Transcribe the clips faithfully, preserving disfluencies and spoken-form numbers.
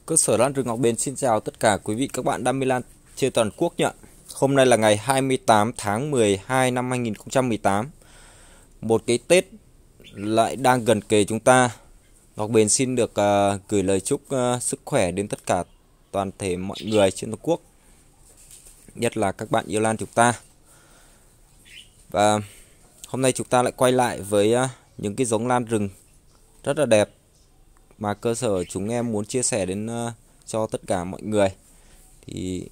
Cơ sở lan rừng Ngọc Bền xin chào tất cả quý vị các bạn đam mê lan trên toàn quốc nhé. Hôm nay là ngày hai mươi tám tháng mười hai năm hai nghìn không trăm mười tám. Một cái Tết lại đang gần kề chúng ta. Ngọc Bền xin được uh, gửi lời chúc uh, sức khỏe đến tất cả toàn thể mọi người trên toàn quốc, nhất là các bạn yêu lan chúng ta. Và hôm nay chúng ta lại quay lại với uh, những cái giống lan rừng rất là đẹp mà cơ sở chúng em muốn chia sẻ đến uh, cho tất cả mọi người. Thì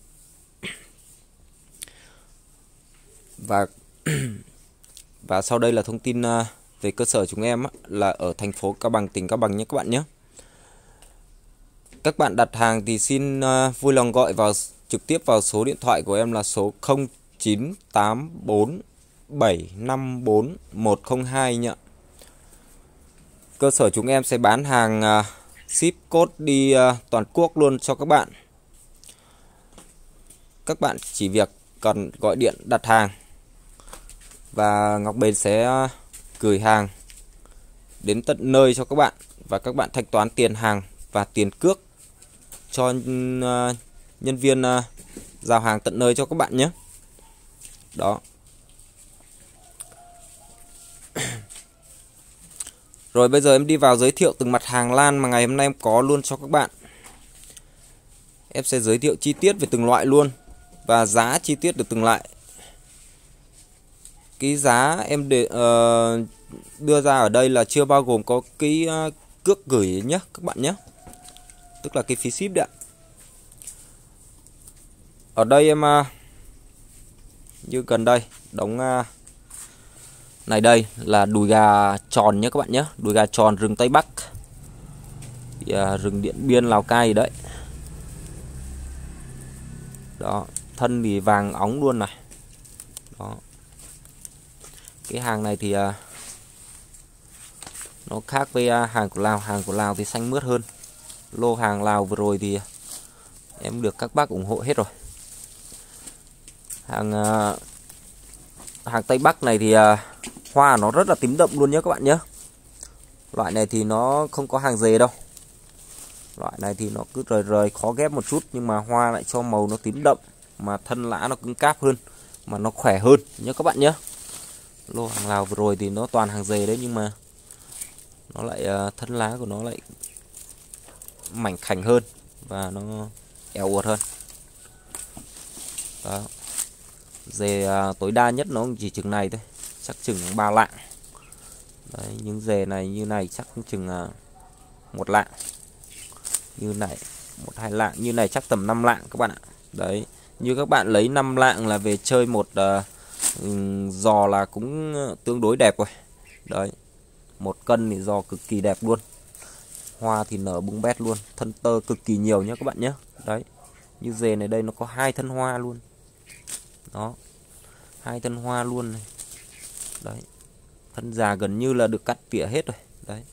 và và sau đây là thông tin uh, về cơ sở chúng em á, là ở thành phố Cao Bằng, tỉnh Cao Bằng nhé các bạn nhé. Các bạn đặt hàng thì xin uh, vui lòng gọi vào trực tiếp vào số điện thoại của em là số không chín tám bốn bảy năm bốn một không hai nhé. Cơ sở chúng em sẽ bán hàng uh, ship code đi uh, toàn quốc luôn cho các bạn. Các bạn chỉ việc cần gọi điện đặt hàng và Ngọc Bền sẽ uh, gửi hàng đến tận nơi cho các bạn, và các bạn thanh toán tiền hàng và tiền cước cho uh, nhân viên uh, giao hàng tận nơi cho các bạn nhé. Đó. Rồi bây giờ em đi vào giới thiệu từng mặt hàng lan mà ngày hôm nay em có luôn cho các bạn. Em sẽ giới thiệu chi tiết về từng loại luôn và giá chi tiết được từng loại. Cái giá em để uh, đưa ra ở đây là chưa bao gồm có cái uh, cước gửi nhé các bạn nhé, tức là cái phí ship đấy ạ. Ở đây em uh, như gần đây đóng uh, này, đây là đùi gà tròn nhé các bạn nhé, đùi gà tròn rừng Tây Bắc, thì, uh, rừng Điện Biên, Lào Cai đấy. Đó, thân thì vàng óng luôn này. Đó. Cái hàng này thì uh, nó khác với uh, hàng của Lào. Hàng của Lào thì xanh mướt hơn. Lô hàng Lào vừa rồi thì em được các bác ủng hộ hết rồi. Hàng uh, hàng Tây Bắc này thì uh, hoa nó rất là tím đậm luôn nhé các bạn nhé. Loại này thì nó không có hàng dề đâu. Loại này thì nó cứ rời rời khó ghép một chút, nhưng mà hoa lại cho màu nó tím đậm, mà thân lá nó cứng cáp hơn, mà nó khỏe hơn nhé các bạn nhé. Lô hàng Lào vừa rồi thì nó toàn hàng dề đấy, nhưng mà nó lại thân lá của nó lại mảnh khảnh hơn và nó eo uột hơn. Đó. Dề tối đa nhất nó chỉ chừng này thôi, chắc chừng ba lạng. Đấy, những dề này như này chắc chừng một lạng, như này một hai lạng, như này chắc tầm năm lạng các bạn ạ. Đấy, như các bạn lấy năm lạng là về chơi một uh, giò là cũng tương đối đẹp rồi. Đấy, một cân thì giò cực kỳ đẹp luôn, hoa thì nở bung bét luôn, thân tơ cực kỳ nhiều nhé các bạn nhé. Đấy, như dề này đây nó có hai thân hoa luôn. Đó, hai thân hoa luôn này. Đấy, thân già gần như là được cắt tỉa hết rồi. Đấy,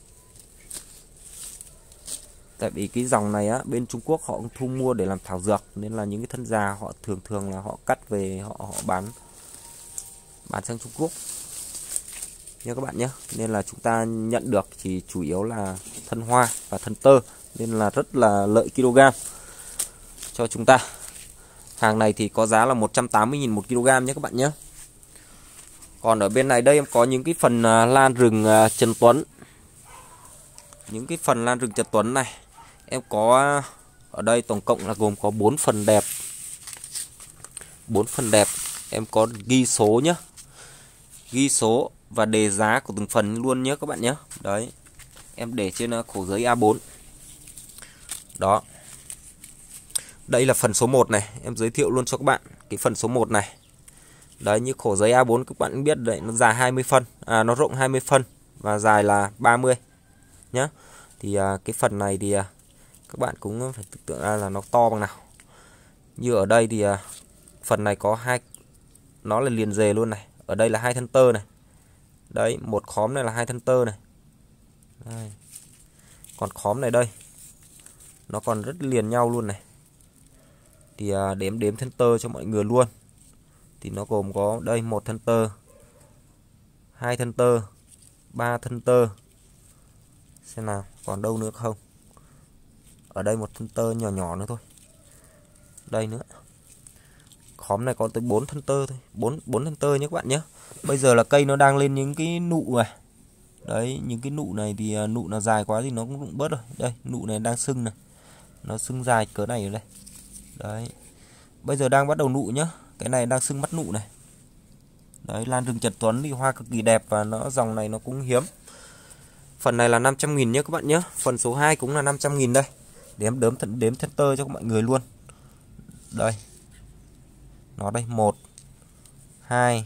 tại vì cái dòng này á, bên Trung Quốc họ cũng thu mua để làm thảo dược, nên là những cái thân già họ thường thường là họ cắt về họ họ bán bán sang Trung Quốc nha các bạn nhé. Nên là chúng ta nhận được chỉ chủ yếu là thân hoa và thân tơ, nên là rất là lợi kg cho chúng ta. Hàng này thì có giá là một trăm tám mươi nghìn một kg nhé các bạn nhé. Còn ở bên này đây em có những cái phần lan rừng Trần Tuấn. Những cái phần lan rừng Trần Tuấn này em có ở đây tổng cộng là gồm có bốn phần đẹp. bốn phần đẹp em có ghi số nhé, ghi số và đề giá của từng phần luôn nhé các bạn nhé. Đấy, em để trên khổ giấy A bốn. Đó, đây là phần số một này, em giới thiệu luôn cho các bạn cái phần số một này. Đấy, như khổ giấy A bốn các bạn biết đấy, nó dài hai mươi phân, à, nó rộng hai mươi phân và dài là ba mươi nhé. Thì à, cái phần này thì à, các bạn cũng phải tưởng tượng ra là nó to bằng nào. Như ở đây thì à, phần này có hai, nó là liền dề luôn này. Ở đây là hai thân tơ này. Đấy, một khóm này là hai thân tơ này. Đây. Còn khóm này đây, nó còn rất liền nhau luôn này. Thì à, đếm đếm thân tơ cho mọi người luôn. Thì nó gồm có đây một thân tơ, hai thân tơ, ba thân tơ. Xem nào, còn đâu nữa không? Ở đây một thân tơ nhỏ nhỏ nữa thôi. Đây nữa. Khóm này có tới bốn thân tơ thôi, bốn bốn thân tơ nhé các bạn nhé. Bây giờ là cây nó đang lên những cái nụ này. Đấy, những cái nụ này thì nụ nó dài quá thì nó cũng rụng bớt rồi. Đây, nụ này đang sưng này. Nó sưng dài cỡ này ở đây. Đấy. Bây giờ đang bắt đầu nụ nhá. Cái này đang sưng mắt nụ này. Đấy, lan rừng Trần Tuấn thì hoa cực kỳ đẹp và nó dòng này nó cũng hiếm. Phần này là năm trăm nghìn nhé các bạn nhé. Phần số hai cũng là năm trăm nghìn đây. Để em đếm thân đếm thân tơ cho mọi người luôn. Đây. Nó đây, một hai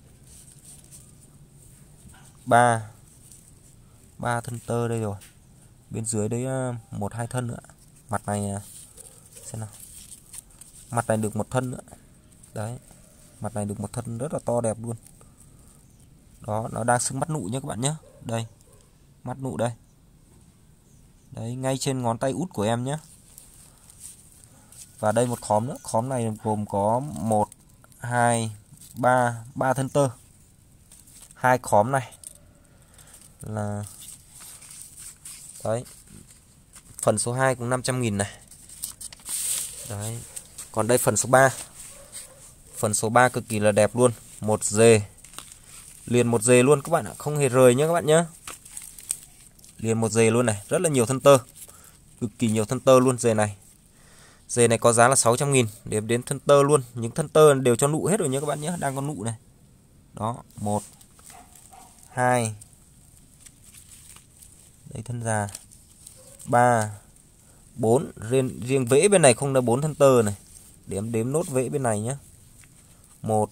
ba ba thân tơ đây rồi. Bên dưới đấy một hai thân nữa. Mặt này xem nào. Mặt này được một thân nữa. Đấy. Mặt này được một thân rất là to đẹp luôn. Đó, nó đang sưng mắt nụ nhé các bạn nhé. Đây. Mắt nụ đây. Đấy, ngay trên ngón tay út của em nhé. Và đây một khóm nữa. Khóm này gồm có một hai ba ba thân tơ. Hai khóm này là đấy. Phần số hai cũng năm trăm nghìn này. Đấy. Còn đây phần số ba. Phần số ba cực kỳ là đẹp luôn. Một dề. Liền một dề luôn các bạn ạ. Không hề rời nhé các bạn nhé. Liền một dề luôn này. Rất là nhiều thân tơ. Cực kỳ nhiều thân tơ luôn dề này. Dề này có giá là sáu trăm nghìn. Để đến thân tơ luôn. Những thân tơ đều cho nụ hết rồi nhé các bạn nhé. Đang có nụ này. Đó. Một hai. Đây thân già. Ba bốn. Riêng, riêng vẽ bên này không là bốn thân tơ này. Để em đếm nốt vẽ bên này nhé. Một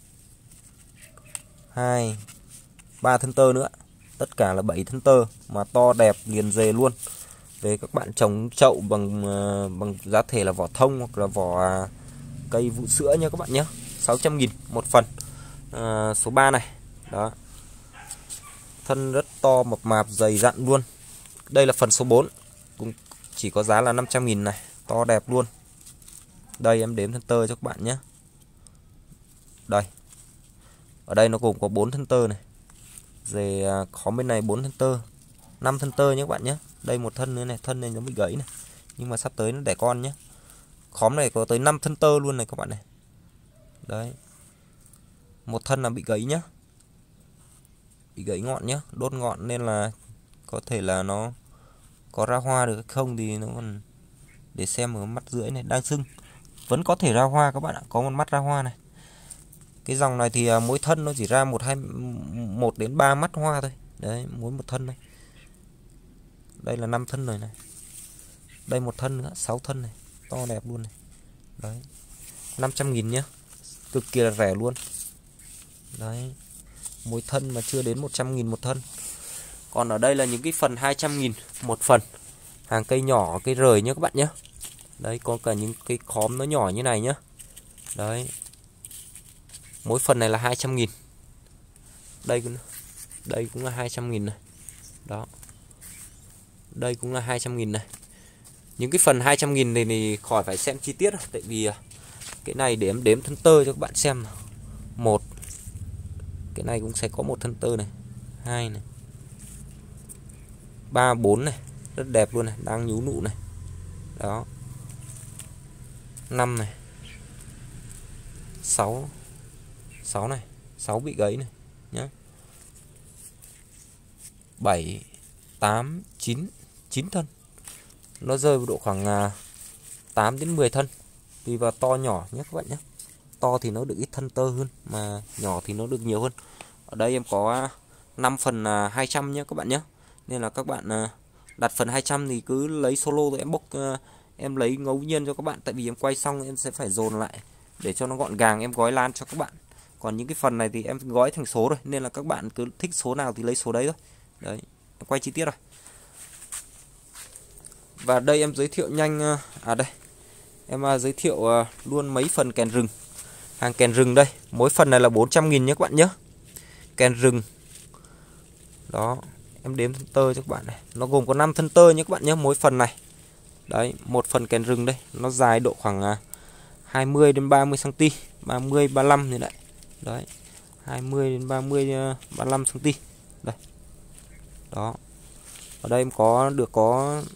hai ba thân tơ nữa. Tất cả là bảy thân tơ mà to đẹp liền dề luôn. Về các bạn trồng chậu bằng bằng giá thể là vỏ thông hoặc là vỏ cây vụ sữa nha các bạn nhé. sáu trăm nghìn một phần. À, số ba này. Đó. Thân rất to mập mạp dày dặn luôn. Đây là phần số bốn. Cũng chỉ có giá là năm trăm nghìn này. To đẹp luôn. Đây em đếm thân tơ cho các bạn nhé. Đây. Ở đây nó gồm có bốn thân tơ này. Về khóm bên này bốn thân tơ. năm thân tơ nhé các bạn nhé. Đây một thân nữa này, thân này nó bị gãy này. Nhưng mà sắp tới nó đẻ con nhé. Khóm này có tới năm thân tơ luôn này các bạn này. Đấy. Một thân là bị gãy nhá. Bị gãy ngọn nhá, đốt ngọn nên là có thể là nó có ra hoa được không thì nó còn để xem ở mắt rưỡi này đang sưng. Vẫn có thể ra hoa các bạn ạ, có một mắt ra hoa này. Cái dòng này thì mỗi thân nó chỉ ra một hai một đến ba mắt hoa thôi. Đấy, mỗi một thân đây. Đây là năm thân rồi này. Đây một thân nữa, sáu thân này, to đẹp luôn này. Đấy. năm trăm nghìn nhá. Cực kỳ là rẻ luôn. Đấy. Mỗi thân mà chưa đến một trăm nghìn một thân. Còn ở đây là những cái phần hai trăm nghìn một phần. Hàng cây nhỏ, cây rời nhá các bạn nhé. Đấy, có cả những cái khóm nó nhỏ như này nhá. Đấy. Mỗi phần này là hai trăm nghìn. Đây cũng đây cũng là hai trăm nghìn này. Đó. Đây cũng là hai trăm nghìn này. Những cái phần hai trăm nghìn này thì khỏi phải xem chi tiết. Tại vì cái này để em đếm thân tơ cho các bạn xem. Một. Cái này cũng sẽ có một thân tơ này. Hai này. Ba, bốn này. Rất đẹp luôn này. Đang nhú nụ này. Đó. Năm này. Sáu. Sáu này. Sáu bị gãy này. Nhá. Bảy. Tám. Chín. Chín thân. Nó rơi vào độ khoảng tám đến mười thân. Tùy vào to nhỏ nhé các bạn nhé. To thì nó được ít thân tơ hơn. Mà nhỏ thì nó được nhiều hơn. Ở đây em có năm phần hai trăm nhé các bạn nhé. Nên là các bạn đặt phần hai trăm thì cứ lấy solo rồi em bốc, em lấy ngẫu nhiên cho các bạn. Tại vì em quay xong em sẽ phải dồn lại để cho nó gọn gàng, em gói lan cho các bạn. Còn những cái phần này thì em gói thành số rồi. Nên là các bạn cứ thích số nào thì lấy số đấy thôi. Đấy, em quay chi tiết rồi. Và đây em giới thiệu nhanh. À đây, em giới thiệu luôn mấy phần kèn rừng. Hàng kèn rừng đây. Mỗi phần này là bốn trăm nghìn nhé các bạn nhé. Kèn rừng. Đó, em đếm thân tơ cho các bạn này. Nó gồm có năm thân tơ nhé các bạn nhé. Mỗi phần này. Đấy, một phần kèn rừng đây. Nó dài độ khoảng hai mươi đến ba mươi xăng-ti-mét. ba mươi, ba mươi lăm như vậy. Đấy, hai mươi đến ba mươi, ba mươi lăm xăng-ti-mét. Đây. Đó. Ở đây em có được có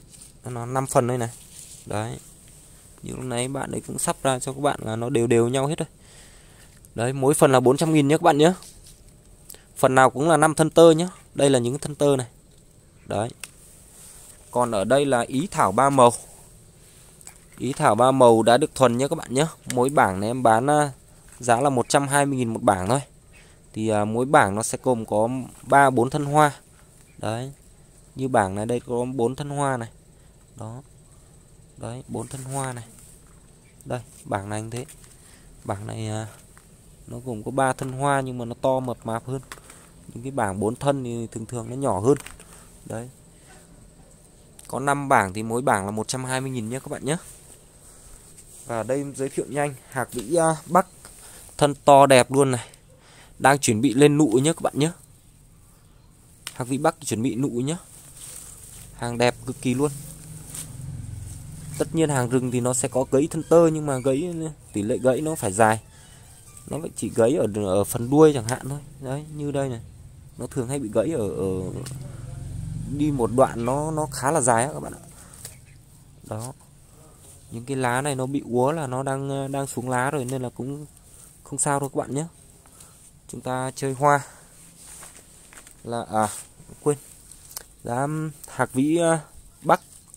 nó năm phần đây này. Đấy. Như lúc nãy bạn ấy cũng sắp ra cho các bạn là nó đều đều nhau hết rồi. Đấy, mỗi phần là bốn trăm nghìn nhé các bạn nhé. Phần nào cũng là năm thân tơ nhé. Đây là những thân tơ này. Đấy. Còn ở đây là ý thảo ba màu. Ý thảo ba màu đã được thuần nhé các bạn nhé. Mỗi bảng này em bán giá là một trăm hai mươi nghìn một bảng thôi. Thì à, mỗi bảng nó sẽ gồm có ba bốn thân hoa. Đấy. Như bảng này đây có bốn thân hoa này. Đó. Đấy, bốn thân hoa này. Đây, bảng này như thế. Bảng này à, nó gồm có ba thân hoa nhưng mà nó to mập mạp hơn. Những cái bảng bốn thân thì thường thường nó nhỏ hơn. Đấy. Có năm bảng thì mỗi bảng là một trăm hai mươi nghìn nhé các bạn nhé. Và đây giới thiệu nhanh hạc vĩ uh, Bắc thân to đẹp luôn này. Đang chuẩn bị lên nụ nhé các bạn nhé. Hạc vĩ Bắc chuẩn bị nụ nhé. Hàng đẹp cực kỳ luôn. Tất nhiên hàng rừng thì nó sẽ có gãy thân tơ, nhưng mà gãy tỷ lệ gãy nó phải dài. Nó chỉ gãy ở ở phần đuôi chẳng hạn thôi. Đấy, như đây này. Nó thường hay bị gãy ở, ở đi một đoạn nó nó khá là dài á các bạn ạ. Đó. Những cái lá này nó bị úa là nó đang đang xuống lá rồi nên là cũng không sao đâu các bạn nhé. Chúng ta chơi hoa là à quên. Giá hạc vĩ Bắc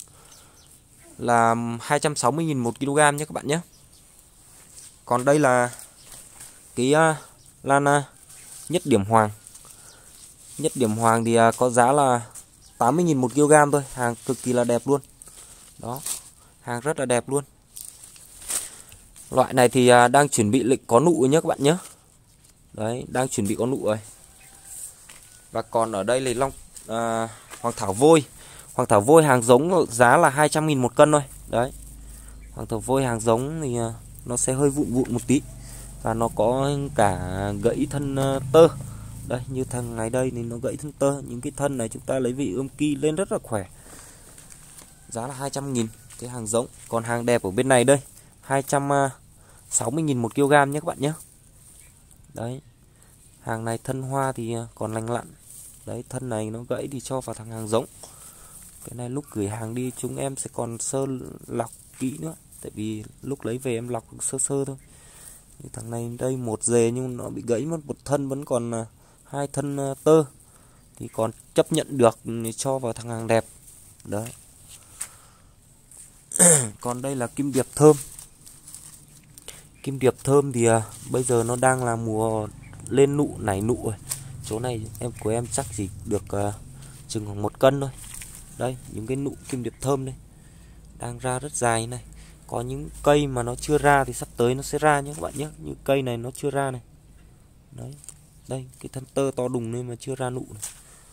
là hai trăm sáu mươi nghìn một kg nhé các bạn nhé. Còn đây là cái uh, lan uh, nhất điểm hoàng. Nhất điểm hoàng thì uh, có giá là tám mươi nghìn một kg thôi. Hàng cực kỳ là đẹp luôn. Đó. Hàng rất là đẹp luôn. Loại này thì uh, đang chuẩn bị lịch có nụ nhé các bạn nhé. Đấy, đang chuẩn bị có nụ rồi. Và còn ở đây là long uh, hoàng thảo vôi. Hoàng thảo vôi hàng giống giá là hai trăm nghìn một cân thôi. Đấy. Hoàng thảo vôi hàng giống thì uh, nó sẽ hơi vụn vụn một tí. Và nó có cả gãy thân uh, tơ. Đây, như thằng này đây thì nó gãy thân tơ. Những cái thân này chúng ta lấy vị ươm ki lên rất là khỏe. Giá là hai trăm nghìn cái hàng giống. Còn hàng đẹp ở bên này đây hai trăm sáu mươi nghìn một kg nhé các bạn nhé. Đấy. Hàng này thân hoa thì còn lành lặn. Đấy, thân này nó gãy thì cho vào thằng hàng giống. Cái này lúc gửi hàng đi chúng em sẽ còn sơ lọc kỹ nữa. Tại vì lúc lấy về em lọc sơ sơ thôi. Thằng này đây một dề nhưng nó bị gãy mất một thân, vẫn còn hai thân tơ. Thì còn chấp nhận được cho vào thằng hàng đẹp. Đấy. Còn đây là kim điệp thơm. Kim điệp thơm thì à, bây giờ nó đang là mùa lên nụ nảy nụ rồi. Chỗ này em của em chắc chỉ được à, chừng khoảng một cân thôi. Đây, những cái nụ kim điệp thơm đây đang ra rất dài này. Có những cây mà nó chưa ra thì sắp tới nó sẽ ra nhé các bạn nhé. Như cây này nó chưa ra này. Đấy, đây cái thân tơ to đùng lên mà chưa ra nụ này.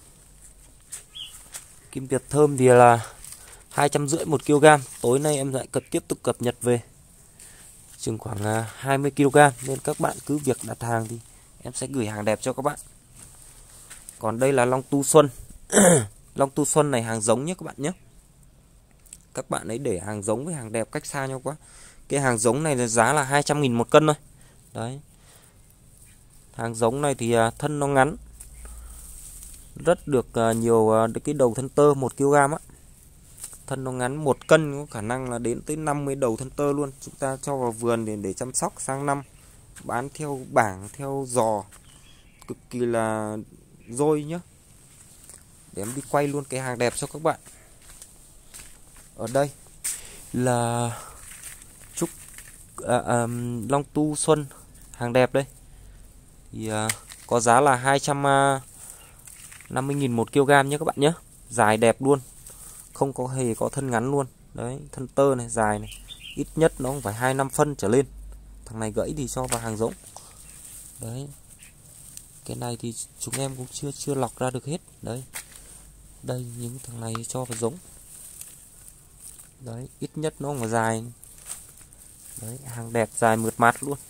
Kim điệp thơm thì là hai trăm rưỡi một kg. Tối nay em lại cập tiếp tục cập nhật về chừng khoảng hai mươi ki lô gam, nên các bạn cứ việc đặt hàng thì em sẽ gửi hàng đẹp cho các bạn. Còn đây là long tu xuân. Long tu xuân này hàng giống nhé các bạn nhé. Các bạn ấy để hàng giống với hàng đẹp cách xa nhau quá. Cái hàng giống này là giá là hai trăm nghìn một cân thôi. Đấy. Hàng giống này thì thân nó ngắn, rất được nhiều cái đầu thân tơ một ki lô gam á. Thân nó ngắn một cân có khả năng là đến tới năm mươi đầu thân tơ luôn. Chúng ta cho vào vườn để để chăm sóc sang năm, bán theo bảng, theo giò, cực kỳ là dôi nhá. Để em đi quay luôn cái hàng đẹp cho các bạn. Ở đây là trúc à, à, long tu xuân hàng đẹp đây. Thì à, có giá là hai trăm năm mươi nghìn một kg nhé các bạn nhé. Dài đẹp luôn. Không có hề có thân ngắn luôn. Đấy, thân tơ này dài này. Ít nhất nó cũng phải hai năm phân trở lên. Thằng này gãy thì cho vào hàng giống. Đấy. Cái này thì chúng em cũng chưa chưa lọc ra được hết. Đấy. Đây những thằng này cho vào giống. Đấy, ít nhất nó cũng dài. Đấy, hàng đẹp dài mượt mát luôn.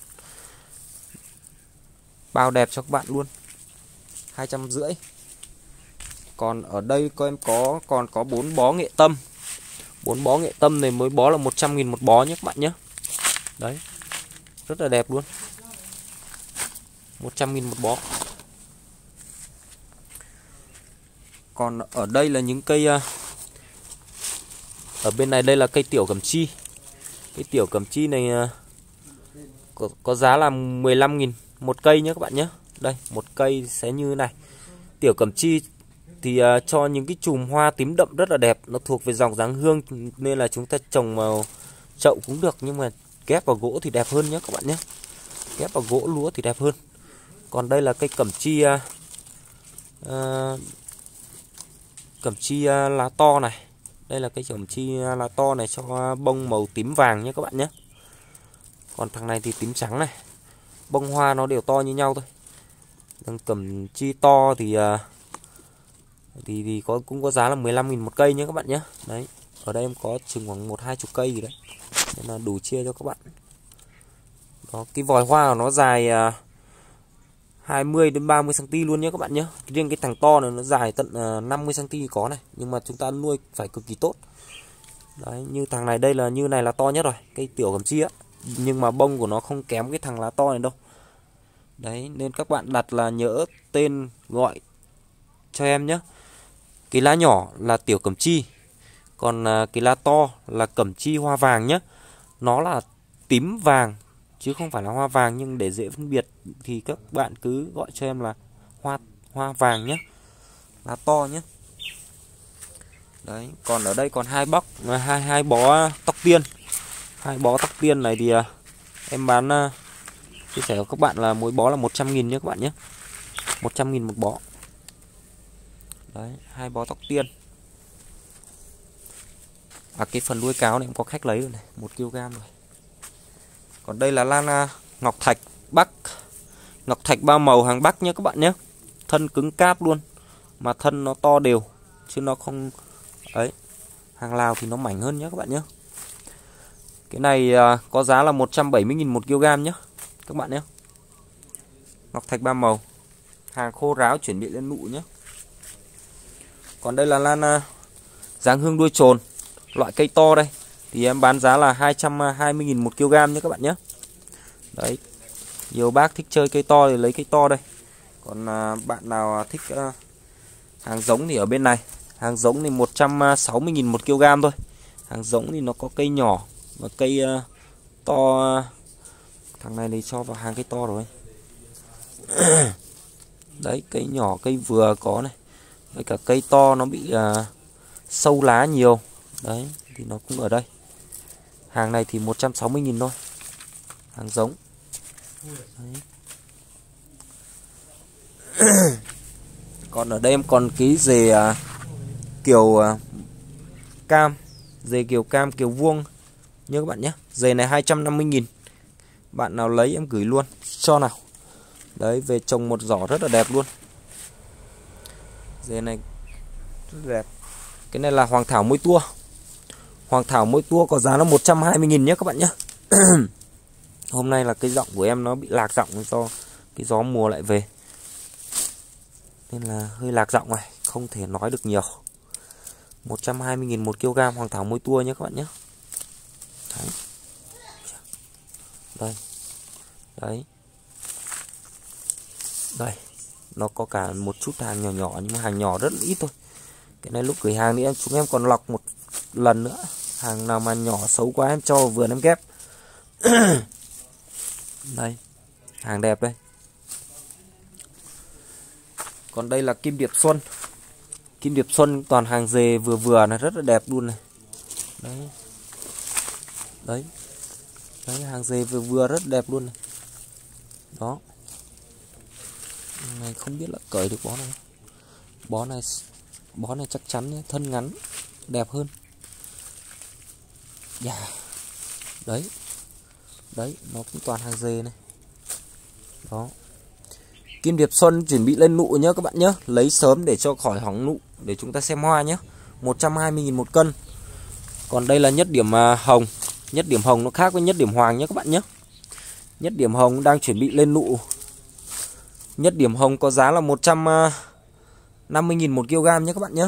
Bao đẹp cho các bạn luôn. hai trăm rưỡi. Còn ở đây có em có còn có bốn bó nghệ tâm. bốn bó nghệ tâm này mới bó là một trăm nghìn một bó nhé các bạn nhé. Đấy. Rất là đẹp luôn. một trăm nghìn một bó. Còn ở đây là những cây Ở bên này đây là cây tiểu cẩm chi. Cây tiểu cẩm chi này có, có giá là mười lăm nghìn một cây nhé các bạn nhé. Đây, một cây sẽ như này. Tiểu cẩm chi thì uh, cho những cái chùm hoa tím đậm rất là đẹp. Nó thuộc về dòng dáng hương nên là chúng ta trồng vào chậu cũng được. Nhưng mà ghép vào gỗ thì đẹp hơn nhé các bạn nhé. Ghép vào gỗ lúa thì đẹp hơn. Còn đây là cây cẩm chi uh, uh, Cẩm chi uh, lá to này. Đây là cây cẩm chi uh, lá to này cho bông màu tím vàng nhé các bạn nhé. Còn thằng này thì tím trắng này. Bông hoa nó đều to như nhau thôi. Thằng cẩm chi to thì uh, thì, thì có cũng có giá là mười lăm nghìn một cây nhé các bạn nhé. Đấy, ở đây em có chừng khoảng một hai chục cây gì đấy. Nên là đủ chia cho các bạn. Đó, cái vòi hoa của nó dài uh, hai mươi đến ba mươi xăng ti mét luôn nhé các bạn nhé. Riêng cái thằng to này nó dài tận uh, năm mươi xăng ti mét có này, nhưng mà chúng ta nuôi phải cực kỳ tốt. Đấy, như thằng này đây là như này là to nhất rồi, cây tiểu cẩm chi á. Nhưng mà bông của nó không kém cái thằng lá to này đâu. Đấy, nên các bạn đặt là nhớ tên gọi cho em nhé. Cái lá nhỏ là tiểu cẩm chi, còn cái lá to là cẩm chi hoa vàng nhé. Nó là tím vàng chứ không phải là hoa vàng, nhưng để dễ phân biệt thì các bạn cứ gọi cho em là hoa hoa vàng nhé, lá to nhé. Đấy, còn ở đây còn hai bóc hai hai bó tóc tiên. Hai bó tóc tiên này thì em bán chia sẻ với các bạn là mỗi bó là một trăm nghìn nhé các bạn nhé. một trăm nghìn một bó. Đấy, hai bó tóc tiên. À, cái phần đuôi cáo này em có khách lấy rồi này, một ki lô gam rồi. Còn đây là lan ngọc thạch Bắc. Ngọc thạch ba màu hàng Bắc nhé các bạn nhé. Thân cứng cáp luôn, mà thân nó to đều chứ nó không ấy. Hàng Lào thì nó mảnh hơn nhé các bạn nhé. Cái này à, có giá là một trăm bảy mươi nghìn một ki lô gam nhé các bạn nhé. Ngọc thạch ba màu, hàng khô ráo chuẩn bị lên nụ nhé. Còn đây là lan uh, dáng hương đuôi trồn, loại cây to đây. Thì em bán giá là hai trăm hai mươi nghìn một ki lô gam nhé các bạn nhé. Đấy, nhiều bác thích chơi cây to thì lấy cây to đây. Còn uh, bạn nào thích uh, hàng giống thì ở bên này. Hàng giống thì một trăm sáu mươi nghìn một ki lô gam thôi. Hàng giống thì nó có cây nhỏ và cây uh, to. uh, Thằng này thì cho vào hàng cây to rồi. Đấy, cây nhỏ cây vừa có này, với cả cây to nó bị uh, sâu lá nhiều. Đấy, thì nó cũng ở đây. Hàng này thì một trăm sáu mươi nghìn thôi. Hàng giống. Đấy. Còn ở đây em còn cái dề uh, kiểu uh, cam. Dề kiểu cam kiểu vuông nhớ các bạn nhé. Dề này hai trăm năm mươi nghìn. Bạn nào lấy em gửi luôn cho nào. Đấy, về trồng một giỏ rất là đẹp luôn. Dề này rất đẹp. Cái này là hoàng thảo môi tua. Hoàng thảo môi tua có giá là một trăm hai mươi nghìn nhé các bạn nhé. Hôm nay là cái giọng của em nó bị lạc giọng do cái gió mùa lại về, nên là hơi lạc giọng này, không thể nói được nhiều. Một trăm hai mươi nghìn một ki lô gam hoàng thảo môi tua nhé các bạn nhé. Đấy. Đây. Đấy. Đây. Nó có cả một chút hàng nhỏ nhỏ, nhưng mà hàng nhỏ rất là ít thôi. Cái này lúc gửi hàng thì em chúng em còn lọc một lần nữa. Hàng nào mà nhỏ xấu quá em cho vào vườn em ghép. Đây, hàng đẹp đây. Còn đây là kim điệp xuân. Kim điệp xuân toàn hàng dề vừa vừa này, rất là đẹp luôn này. Đấy. Đấy. Đấy, hàng dề vừa vừa rất đẹp luôn này. Đó. Này không biết là cởi được bó này. Bó này bó này chắc chắn nhé, thân ngắn đẹp hơn. Yeah. Đấy. Đấy, nó cũng toàn hàng dề này. Đó. Kim điệp xuân chuẩn bị lên nụ nhé các bạn nhé. Lấy sớm để cho khỏi hỏng nụ, để chúng ta xem hoa nhé. một trăm hai mươi nghìn một cân. Còn đây là nhất điểm hồng. Nhất điểm hồng nó khác với nhất điểm hoàng nhé các bạn nhé. Nhất điểm hồng đang chuẩn bị lên nụ. Nhất điểm hồng có giá là một trăm năm mươi nghìn một ki lô gam nhé các bạn nhé.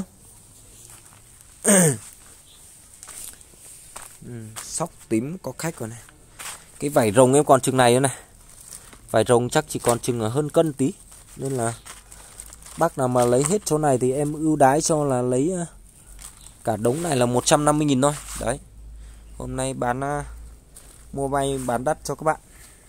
Ừ, sóc tím có khách rồi này. Cái vảy rồng em còn chừng này nữa này. Vảy rồng chắc chỉ còn chừng ở hơn cân tí. Nên là bác nào mà lấy hết chỗ này thì em ưu đãi cho là lấy Cả đống này là một trăm năm mươi nghìn thôi. Đấy. Hôm nay bán uh, mua bay bán đắt cho các bạn.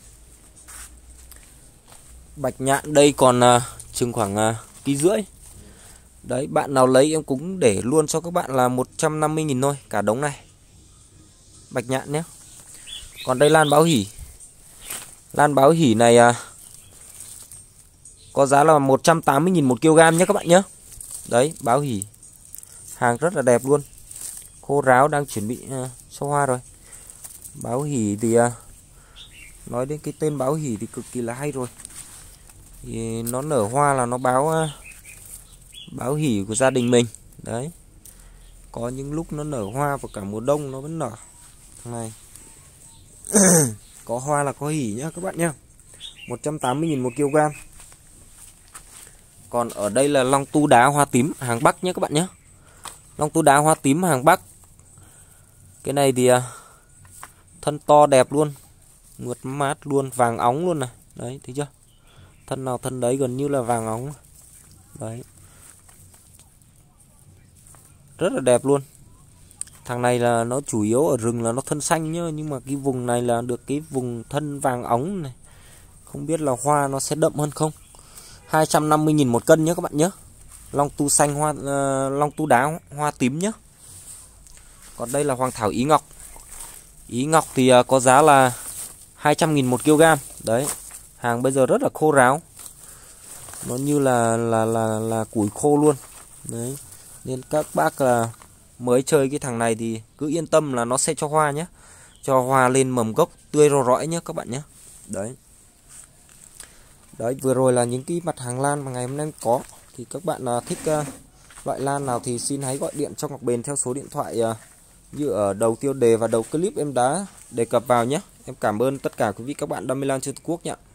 Bạch nhạn đây còn uh, chừng khoảng uh, ký rưỡi. Đấy, bạn nào lấy em cũng để luôn cho các bạn là một trăm năm mươi nghìn thôi, cả đống này. Bạch nhạn nhé. Còn đây lan báo hỉ. Lan báo hỉ này uh, có giá là một trăm tám mươi nghìn một kg nhé các bạn nhé. Đấy, báo hỉ. Hàng rất là đẹp luôn. Khô ráo đang chuẩn bị uh, cho hoa rồi. Báo hỉ thì uh, nói đến cái tên báo hỉ thì cực kỳ là hay rồi. Thì nó nở hoa là nó báo uh, báo hỉ của gia đình mình. Đấy. Có những lúc nó nở hoa và cả mùa đông nó vẫn nở. Thằng này có hoa là có hỉ nhá các bạn nhá. một trăm tám mươi nghìn một kg. Còn ở đây là long tu đá hoa tím hàng Bắc nhé các bạn nhé. Long tu đá hoa tím hàng Bắc. Cái này thì thân to đẹp luôn, mượt mát luôn, vàng óng luôn này. Đấy, thấy chưa? Thân nào thân đấy, gần như là vàng óng. Đấy. Rất là đẹp luôn. Thằng này là nó chủ yếu ở rừng là nó thân xanh nhá, nhưng mà cái vùng này là được cái vùng thân vàng óng này. Không biết là hoa nó sẽ đậm hơn không. hai trăm năm mươi nghìn một cân nhé các bạn nhé. Long tu xanh hoa uh, long tu đá hoa tím nhé. Còn đây là hoàng thảo Ý Ngọc. Ý Ngọc thì uh, có giá là hai trăm nghìn một kg. Đấy. Hàng bây giờ rất là khô ráo. Nó như là là là là củi khô luôn. Đấy. Nên các bác là mới chơi cái thằng này thì cứ yên tâm là nó sẽ cho hoa nhé. Cho hoa lên mầm gốc tươi ro rõi nhé các bạn nhé. Đấy. Đấy, vừa rồi là những cái mặt hàng lan mà ngày hôm nay có. Thì các bạn uh, thích uh, loại lan nào thì xin hãy gọi điện cho Ngọc Bền theo số điện thoại uh, như ở đầu tiêu đề và đầu clip em đã đề cập vào nhé. Em cảm ơn tất cả quý vị các bạn đam mê lan trên Tổ quốc nhé.